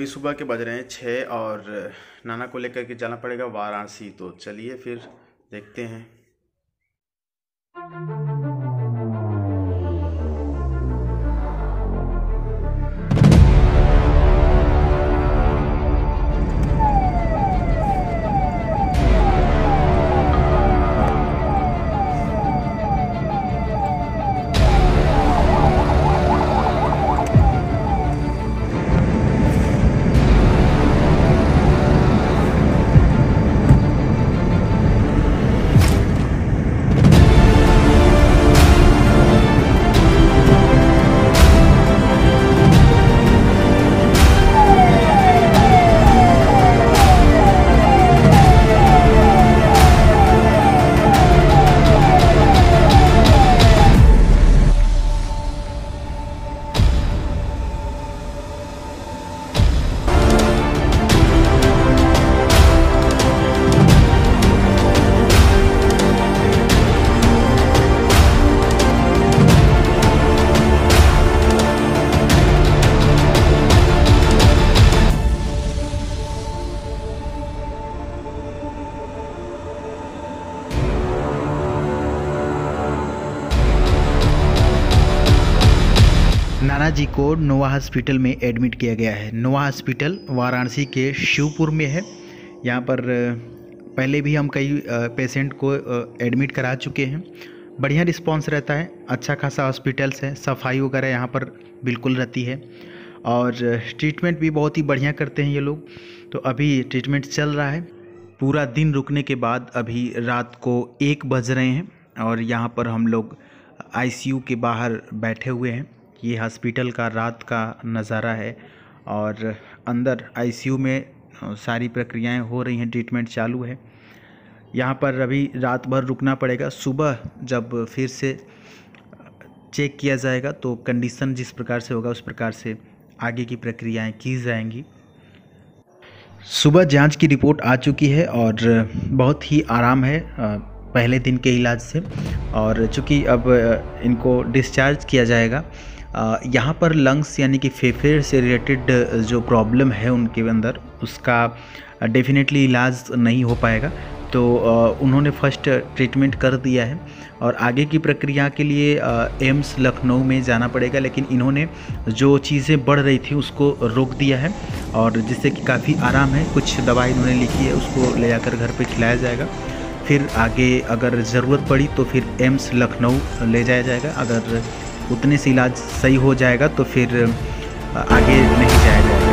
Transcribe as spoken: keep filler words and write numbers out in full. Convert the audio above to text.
अभी सुबह के बज रहे हैं छः और नाना को लेकर के जाना पड़ेगा वाराणसी। तो चलिए फिर देखते हैं। नाना जी को नोवा हॉस्पिटल में एडमिट किया गया है। नोवा हॉस्पिटल वाराणसी के शिवपुर में है। यहाँ पर पहले भी हम कई पेशेंट को एडमिट करा चुके हैं। बढ़िया रिस्पांस रहता है, अच्छा खासा हॉस्पिटल्स है, सफाई वगैरह यहाँ पर बिल्कुल रहती है और ट्रीटमेंट भी बहुत ही बढ़िया करते हैं ये लोग। तो अभी ट्रीटमेंट चल रहा है। पूरा दिन रुकने के बाद अभी रात को एक बज रहे हैं और यहाँ पर हम लोग आईसीयू के बाहर बैठे हुए हैं। ये हॉस्पिटल का रात का नज़ारा है और अंदर आईसीयू में सारी प्रक्रियाएं हो रही हैं, ट्रीटमेंट चालू है। यहाँ पर अभी रात भर रुकना पड़ेगा। सुबह जब फिर से चेक किया जाएगा तो कंडीशन जिस प्रकार से होगा उस प्रकार से आगे की प्रक्रियाएं की जाएंगी। सुबह जांच की रिपोर्ट आ चुकी है और बहुत ही आराम है पहले दिन के इलाज से। और चूँकि अब इनको डिस्चार्ज किया जाएगा, यहाँ पर लंग्स यानी कि फेफड़े से रिलेटेड जो प्रॉब्लम है उनके अंदर, उसका डेफिनेटली इलाज नहीं हो पाएगा। तो उन्होंने फर्स्ट ट्रीटमेंट कर दिया है और आगे की प्रक्रिया के लिए एम्स लखनऊ में जाना पड़ेगा। लेकिन इन्होंने जो चीज़ें बढ़ रही थी उसको रोक दिया है और जिससे कि काफ़ी आराम है। कुछ दवाई इन्होंने लिखी है, उसको ले जाकर घर पे खिलाया जाएगा। फिर आगे अगर ज़रूरत पड़ी तो फिर एम्स लखनऊ ले जाया जाएगा। अगर उतने से इलाज सही हो जाएगा तो फिर आगे नहीं जाया जाएगा।